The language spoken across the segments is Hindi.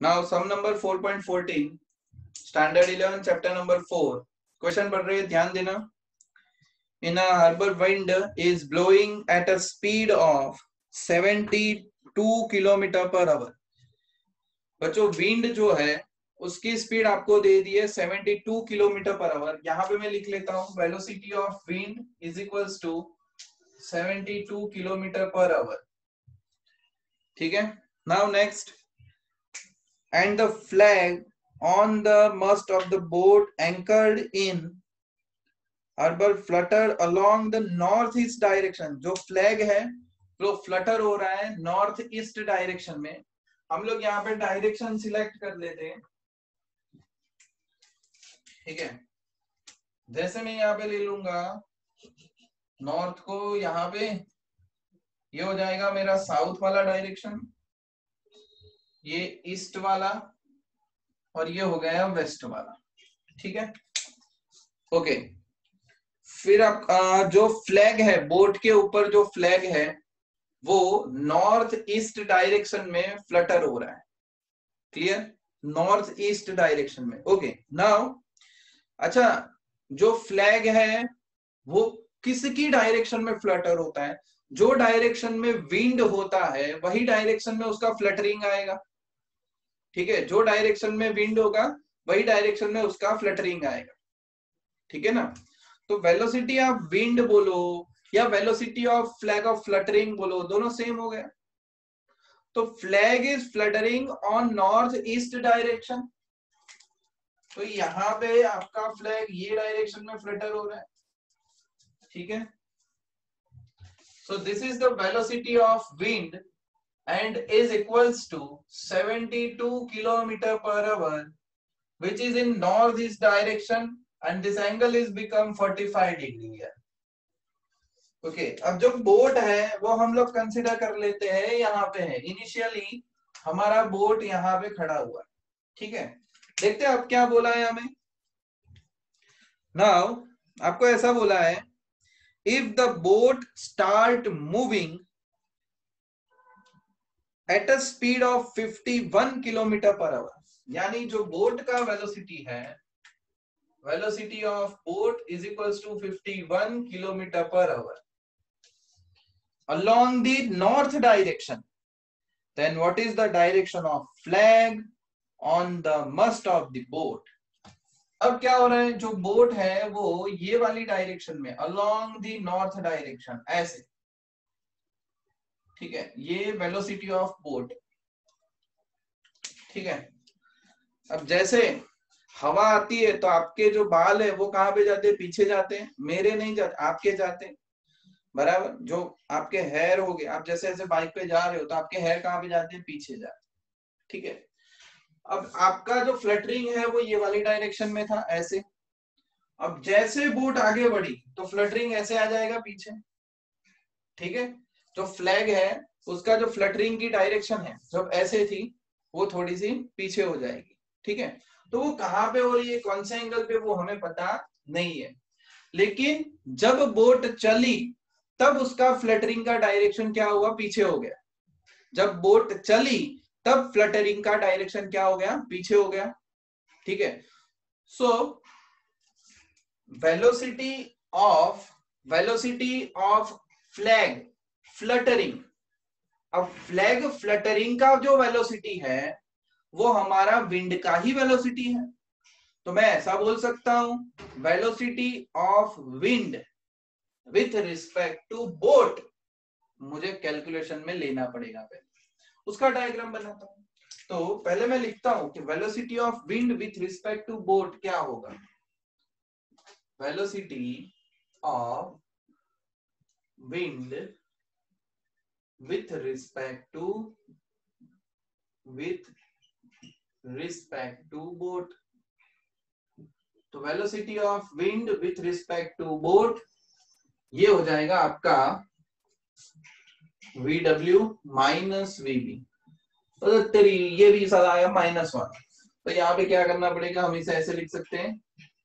Now sum number 4.14 standard 11 chapter number 4 question पढ़ रहे हैं, ध्यान देना। In a harbour wind is blowing at a speed of 72 kilometre per hour. बच्चों विंड जो है उसकी स्पीड आपको दे दी है 72 किलोमीटर पर आवर। यहां पे मैं लिख लेता हूं velocity of wind is equals to 72 kilometre per hour. ठीक है, now next, and the flag on the mast of the boat anchored in harbor flutter along the northeast direction। जो फ्लैग है वो फ्लटर हो रहा है नॉर्थ ईस्ट डायरेक्शन में। हम लोग यहाँ पे डायरेक्शन सिलेक्ट कर लेते हैं, ठीक है। जैसे मैं यहाँ पे ले लूंगा नॉर्थ को, यहाँ पे ये हो जाएगा मेरा साउथ वाला डायरेक्शन, ये ईस्ट वाला, और ये हो गया वेस्ट वाला, ठीक है। ओके, फिर आप जो फ्लैग है बोट के ऊपर, जो फ्लैग है वो नॉर्थ ईस्ट डायरेक्शन में फ्लटर हो रहा है। क्लियर, नॉर्थ ईस्ट डायरेक्शन में। ओके नाउ, अच्छा जो फ्लैग है वो किसकी डायरेक्शन में फ्लटर होता है? जो डायरेक्शन में विंड होता है वही डायरेक्शन में उसका फ्लटरिंग आएगा, ठीक है। जो डायरेक्शन में विंड होगा वही डायरेक्शन में उसका फ्लटरिंग आएगा, ठीक है ना। तो वेलोसिटी ऑफ विंड बोलो या velocity of flag of fluttering बोलो, दोनों सेम हो गया। तो flag is fluttering on north east direction, तो यहां पे आपका फ्लैग ये डायरेक्शन में फ्लटर हो रहा है, ठीक है। So this is the velocity of wind and is equals to 72 kilometer per hour which is in northeast direction and this angle is become 45 degree है। ओके, अब जो बोट है वो हम लोग कंसिडर कर लेते हैं यहाँ पे है। इनिशियली हमारा बोट यहाँ पे खड़ा हुआ है, ठीक है। देखते हैं अब क्या बोला है हमें। नाउ आपको ऐसा बोला है, if the boat start moving at a speed of 51 kilometre per hour, यानी जो बोट का वेलोसिटी है, velocity of boat is equals to 51 kilometre per hour along the north direction, then what is the direction of flag on the mast of the boat? अब क्या हो रहा है, जो बोट है वो ये वाली डायरेक्शन में along the north direction ऐसे, ठीक है। ये वेलोसिटी ऑफ बोट, ठीक है। अब जैसे हवा आती है तो आपके जो बाल है वो कहाँ पे जाते हैं? पीछे जाते हैं। मेरे नहीं जाते, आपके जाते हैं, बराबर। जो आपके हेयर हो गए, आप जैसे जैसे बाइक पे जा रहे हो तो आपके हेयर कहाँ पे जाते हैं? पीछे जाते हैं, ठीक है। अब आपका जो फ्लटरिंग है वो ये वाली डायरेक्शन में था ऐसे। अब जैसे बोट आगे बढ़ी तो फ्लटरिंग ऐसे आ जाएगा पीछे, ठीक है। जो फ्लैग है उसका जो फ्लटरिंग की डायरेक्शन है जब ऐसे थी वो थोड़ी सी पीछे हो जाएगी, ठीक है। तो वो कहाँ पे हो रही है, कौन से एंगल पे, वो हमें पता नहीं है। लेकिन जब बोट चली तब उसका फ्लटरिंग का डायरेक्शन क्या हुआ? पीछे हो गया। जब बोट चली तब फ्लटरिंग का डायरेक्शन क्या हो गया? पीछे हो गया, ठीक है। So velocity of flag fluttering, अब फ्लैग फ्लटरिंग का जो वेलोसिटी है वो हमारा विंड का ही वेलोसिटी है। तो मैं ऐसा बोल सकता हूं, velocity of wind with respect to boat, मुझे कैलकुलेशन में लेना पड़ेगा, पहले उसका डायग्राम बनाता हूं। तो पहले मैं लिखता हूं कि velocity of wind with respect to boat क्या होगा। Velocity of wind with respect to boat, तो velocity of wind with respect to boat ये हो जाएगा आपका VW माइनस VB। तो तेरी ये भी सारा आया -1, तो यहाँ पे क्या करना पड़ेगा, हम इसे ऐसे लिख सकते हैं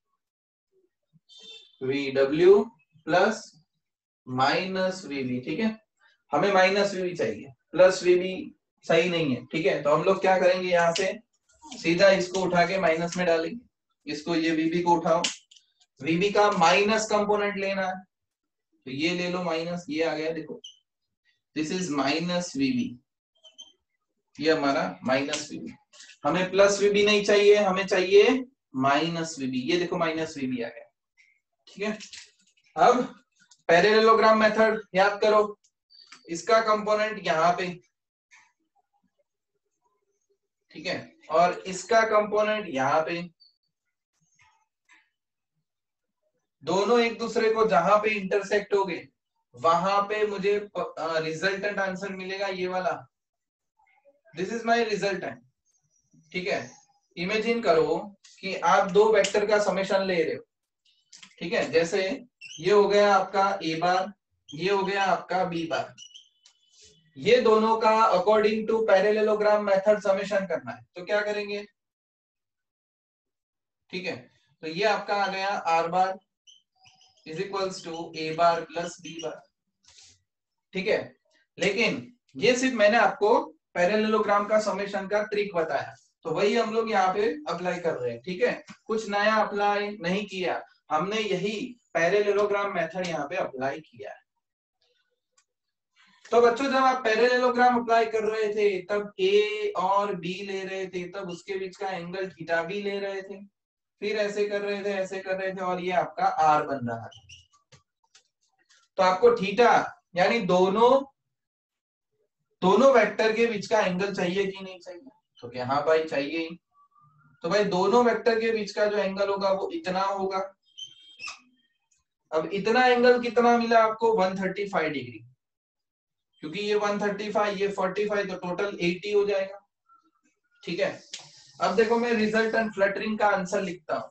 VW प्लस माइनस VB, ठीक है। हमें माइनस VB चाहिए, प्लस VB सही नहीं है, ठीक है। तो हम लोग क्या करेंगे, यहाँ से सीधा इसको उठा के माइनस में डालेंगे, इसको ये वीबी को उठाओ, वीबी का माइनस कंपोनेंट लेना है, तो ये ले लो माइनस, ये आ गया देखो, दिस इज माइनस वीबी, ये हमारा माइनस वीबी। हमें प्लस वीबी नहीं चाहिए, हमें चाहिए माइनस वीबी, ये देखो माइनस वीबी आ गया। ठीक है, अब पैरेललोग्राम मेथड याद करो, इसका कंपोनेंट यहां पे, ठीक है, और इसका कंपोनेंट यहां पे, दोनों एक दूसरे को जहां पे इंटरसेक्ट हो गए वहां पे मुझे रिजल्टेंट आंसर मिलेगा ये वाला, दिस इज माय रिजल्टेंट। ठीक है, इमेजिन करो कि आप दो वेक्टर का समेशन ले रहे हो, ठीक है, जैसे ये हो गया आपका ए बार, ये हो गया आपका बी बार, ये दोनों का according to parallelogram method summation करना है, तो क्या करेंगे? ठीक है, तो ये आपका आ गया R bar is equals to A bar plus B bar. ठीक है, लेकिन ये सिर्फ मैंने आपको पैरेललोग्राम का समेशन का ट्रिक बताया, तो वही हम लोग यहाँ पे अप्लाई कर रहे हैं। ठीक है, कुछ नया अप्लाई नहीं किया, हमने यही पैरेललोग्राम मेथड यहाँ पे अप्लाई किया है। तो बच्चों जब आप पैरेललोग्राम अप्लाई कर रहे थे तब ए और बी ले रहे थे, तब उसके बीच का एंगल थीटा भी ले रहे थे, फिर ऐसे कर रहे थे, ऐसे कर रहे थे, और ये आपका आर बन रहा था। तो आपको थीटा यानी दोनों वेक्टर के बीच का एंगल चाहिए कि नहीं चाहिए? तो क्या हाँ भाई चाहिए ही। तो भाई दोनों वेक्टर के बीच का जो एंगल होगा वो इतना होगा। अब इतना एंगल कितना मिला आपको? 135 डिग्री, क्योंकि ये 135 ये 45 तो टोटल 80 हो जाएगा। ठीक है, अब देखो मैं रिजल्टेंट फ्लटरिंग का आंसर लिखता हूं।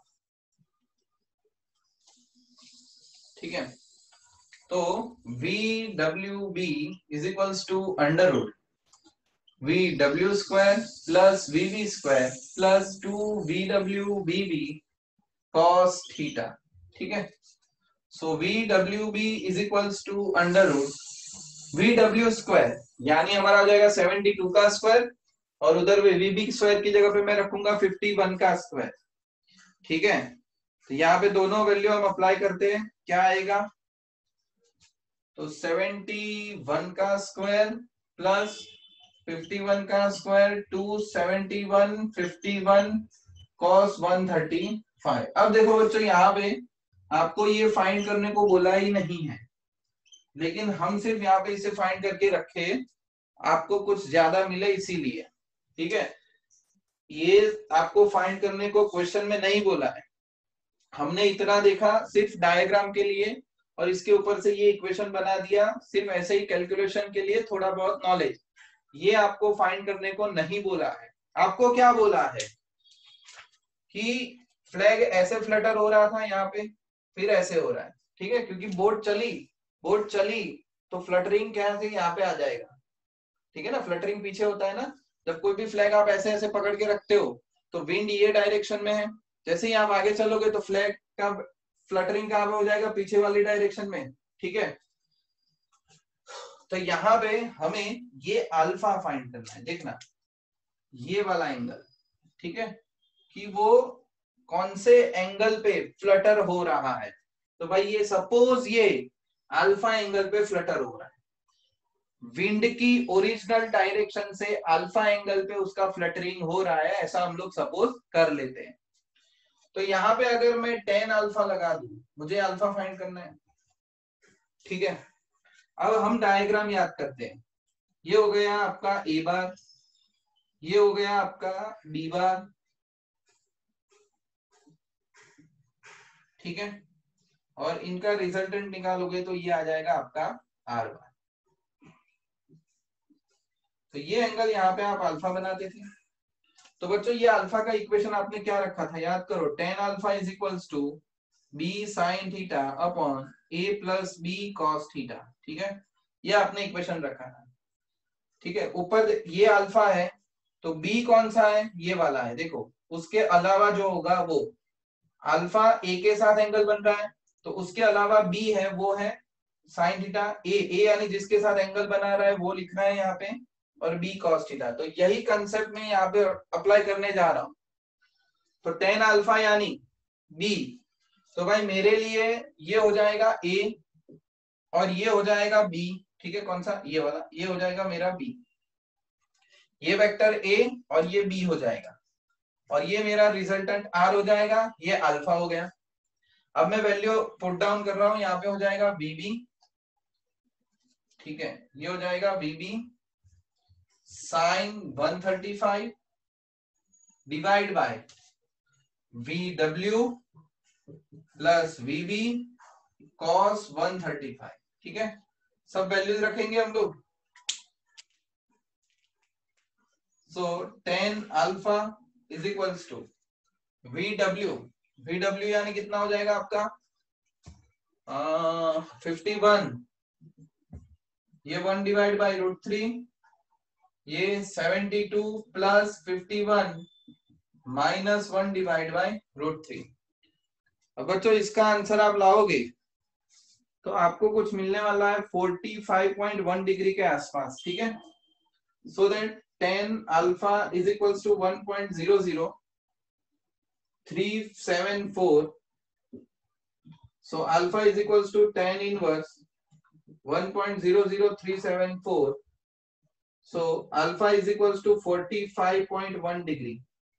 ठीक है, तो VWB is equals to under root VW square plus VB square plus 2VWBB cos theta. ठीक है, so VWB is equals to under root VW square यानी हमारा हो जाएगा 72 का स्क्वायर, और उधर VB स्क्वायर की जगह पे मैं रखूंगा 51 का स्क्वायर। ठीक है, तो यहाँ पे दोनों वैल्यू हम अप्लाई करते हैं, क्या आएगा? तो 71 का स्क्वायर प्लस 51 का स्क्वायर 271 51 cos 135। अब देखो बच्चों यहाँ पे आपको ये फाइंड करने को बोला ही नहीं है, लेकिन हम सिर्फ यहाँ पे इसे फाइंड करके रखे, आपको कुछ ज्यादा मिले इसीलिए। ठीक है, ये आपको फाइंड करने को क्वेश्चन में नहीं बोला है, हमने इतना देखा सिर्फ डायग्राम के लिए, और इसके ऊपर से ये इक्वेशन बना दिया सिर्फ ऐसे ही कैलकुलेशन के लिए, थोड़ा बहुत नॉलेज। ये आपको फाइंड करने को नहीं बोला है। आपको क्या बोला है कि फ्लैग ऐसे फ्लटर हो रहा था यहाँ पे, फिर ऐसे हो रहा है। ठीक है, क्योंकि बोट चली तो फ्लटरिंग कैसे यहाँ पे आ जाएगा। ठीक है ना, फ्लटरिंग पीछे होता है ना, जब कोई भी फ्लैग आप ऐसे ऐसे पकड़ के रखते हो तो विंड ये डायरेक्शन में है, जैसे ही आप आगे चलोगे तो फ्लैग का फ्लटरिंग कहाँ पे हो जाएगा? पीछे वाली डायरेक्शन में। ठीक है, तो यहाँ पे हमें ये अल्फा फाइंड करना है, देखना ये वाला एंगल। ठीक है, कि वो कौन से एंगल पे फ्लटर हो रहा है। तो भाई ये सपोज ये अल्फा एंगल पे फ्लटर हो रहा है, विंड की ओरिजिनल डायरेक्शन से अल्फा एंगल पे उसका फ्लटरिंग हो रहा है, ऐसा हम लोग सपोज कर लेते हैं। तो यहाँ पे अगर मैं tan अल्फा लगा दूं, मुझे अल्फा फाइंड करना है। ठीक है, अब हम डायग्राम याद करते हैं। ये हो गया आपका ए बार, ये हो गया आपका बी बार। ठीक है, और इनका रिजल्टेंट निकालोगे तो ये आ जाएगा आपका आर बार। तो ये एंगल यहाँ पे आप अल्फा बनाते थे। तो बच्चों ये अल्फा का इक्वेशन आपने क्या रखा था? याद करो, tan alpha is equals to b sin theta upon a plus b cos theta. ठीक है, ये आपने इक्वेशन रखा था। ठीक है, ऊपर ये अल्फा है तो b कौन सा है? ये वाला है। देखो उसके अलावा जो होगा वो अल्फा a के साथ एंगल बन रहा है, तो उसके अलावा b है वो है साइन थीटा। a यानी जिसके साथ एंगल बना रहा है वो लिखना है यहाँ पे, और b cos थीटा। तो यही कंसेप्ट में यहाँ पे अप्लाई करने जा रहा हूं। तो tan अल्फा यानी b, तो भाई मेरे लिए ये हो जाएगा a और ये हो जाएगा b, ठीक है, कौन सा, ये वाला, ये हो जाएगा मेरा b, ये वेक्टर a और ये b हो जाएगा, और ये मेरा रिजल्टेंट r हो जाएगा, ये अल्फा हो गया। अब मैं वैल्यू पुट डाउन कर रहा हूं, यहाँ पे हो जाएगा bb, ठीक है, ये हो जाएगा bb sine 135 divide by vw plus vb cos 135, ठीक है, सब वैल्यूज रखेंगे हम लोग। So tan alpha is equals to vw यानी कितना हो जाएगा आपका 51, ये 1 डिवाइड बाई √3, ये 72 प्लस 51 माइनस 1 डिवाइड बाई √3। अब बच्चों इसका आंसर आप लाओगे तो आपको कुछ मिलने वाला है 45.1 डिग्री के आसपास, ठीक है। So that tan alpha is equals to 1.00374, so alpha is equals to tan inverse 1.00374, so alpha is equals to 45.1 degree.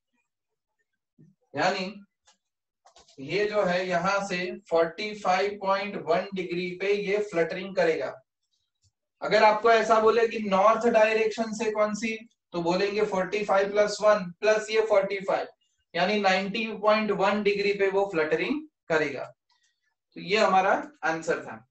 यानी ये जो है यहां से 45.1 डिग्री पे ये फ्लटरिंग करेगा। अगर आपको ऐसा बोले कि नॉर्थ डायरेक्शन से कौन सी, तो बोलेंगे 45 प्लस 1 प्लस ये 45, यानी 90.1 डिग्री पे वो फ्लटरिंग करेगा। तो ये हमारा आंसर था।